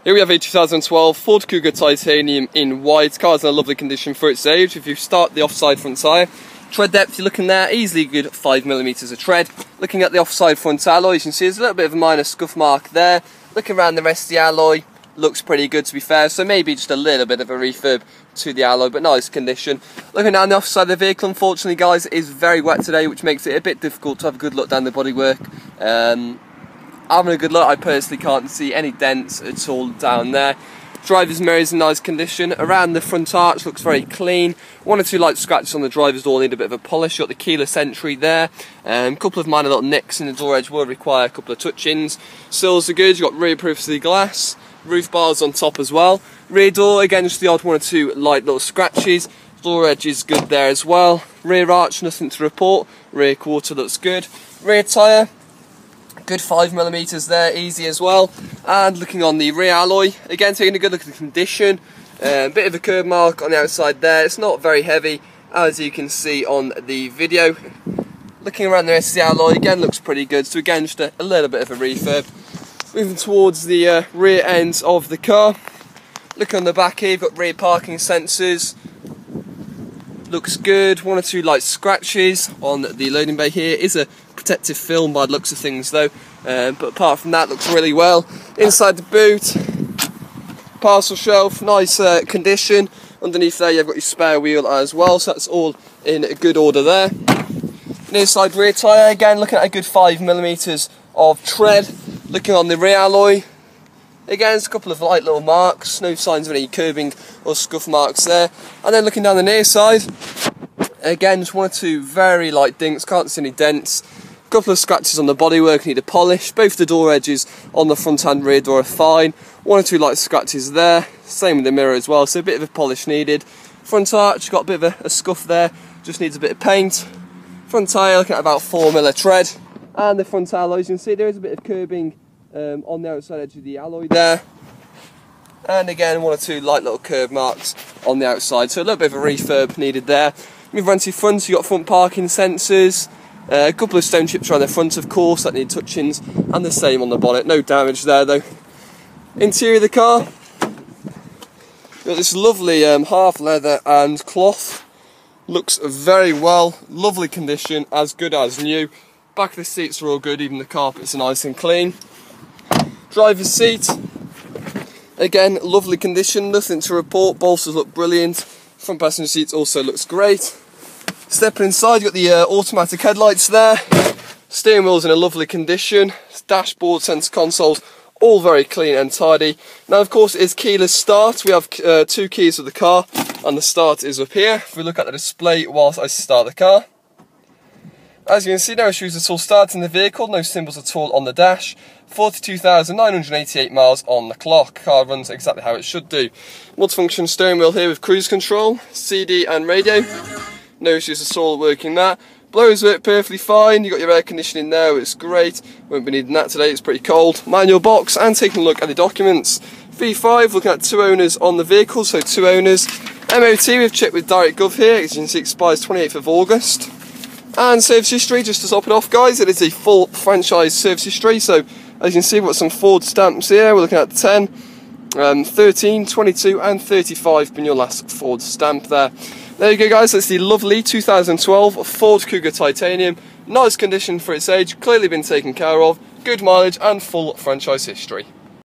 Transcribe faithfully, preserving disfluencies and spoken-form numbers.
Here we have a two thousand twelve Ford Kuga Titanium in white. Car's in a lovely condition for its age. If you start the offside front tyre, tread depth you're looking there, easily good five millimetres of tread. Looking at the offside front alloy, you can see there's a little bit of a minor scuff mark there. Looking around the rest of the alloy, looks pretty good to be fair, so maybe just a little bit of a refurb to the alloy, but nice condition. Looking down the offside of the vehicle, unfortunately guys, it is very wet today, which makes it a bit difficult to have a good look down the bodywork. Um, having a good look, I personally can't see any dents at all down there. Driver's mirror is in nice condition. Around the front arch looks very clean. One or two light scratches on the driver's door need a bit of a polish. You've got the keyless entry there. A um, couple of minor little nicks in the door edge will require a couple of touch-ins. Sills are good. You've got rear privacy glass. Roof bars on top as well. Rear door, again, just the odd one or two light little scratches. Door edge is good there as well. Rear arch, nothing to report. Rear quarter looks good. Rear tyre, good five millimetres there, easy as well. And looking on the rear alloy, again taking a good look at the condition. A uh, bit of a curb mark on the outside there. It's not very heavy, as you can see on the video. Looking around the rest of the alloy, again looks pretty good. So again, just a, a little bit of a refurb. Moving towards the uh, rear end of the car. Look on the back here, you've got rear parking sensors. Looks good. One or two light scratches on the loading bay here. Is a protective film by the looks of things though, uh, but apart from that, looks really well. Inside the boot, parcel shelf, nice uh, condition. Underneath there you've got your spare wheel as well, so that's all in good order there. Near side rear tyre, again looking at a good five millimetres of tread. Looking on the rear alloy, again there's a couple of light little marks, no signs of any curbing or scuff marks there. And then looking down the near side, again just one or two very light dinks, can't see any dents. A couple of scratches on the bodywork, need a polish. Both the door edges on the front and rear door are fine. One or two light scratches there, same with the mirror as well, so a bit of a polish needed. Front arch, got a bit of a, a scuff there, just needs a bit of paint. Front tyre looking at about four mil of tread. And the front alloy, as you can see there is a bit of curbing um, on the outside edge of the alloy there. And again one or two light little curb marks on the outside, so a little bit of a refurb needed there. Move around to your front, so you've got front parking sensors. Uh, a couple of stone chips around the front of course that need touch-ins, and the same on the bonnet, no damage there though. Interior of the car, you've got this lovely um, half leather and cloth, looks very well, lovely condition, as good as new. Back of the seats are all good, even the carpets are nice and clean. Driver's seat, again lovely condition, nothing to report, bolsters look brilliant. Front passenger seat also looks great. Stepping inside, you've got the uh, automatic headlights there. Steering wheel's in a lovely condition. Dashboard, centre consoles, all very clean and tidy. Now of course it is keyless start. We have uh, two keys of the car and the start is up here. If we look at the display whilst I start the car, as you can see, no issues at all starting the vehicle, no symbols at all on the dash. forty-two thousand nine hundred eighty-eight miles on the clock. Car runs exactly how it should do. Multifunction steering wheel here with cruise control, C D and radio. No issues at all working that. Blowers work perfectly fine. You've got your air conditioning there, it's great. Won't be needing that today, it's pretty cold. Manual box, and taking a look at the documents. V five, looking at two owners on the vehicle, so two owners. M O T, we've checked with DirectGov here, as you can see expires twenty-eighth of August. And service history, just to top it off guys, it is a full franchise service history, so as you can see we've got some Ford stamps here. We're looking at ten, um, thirteen, twenty-two and thirty-five being your last Ford stamp there. There you go guys, that's the lovely two thousand twelve Ford Kuga Titanium. Nice condition for its age, clearly been taken care of, good mileage and full franchise history.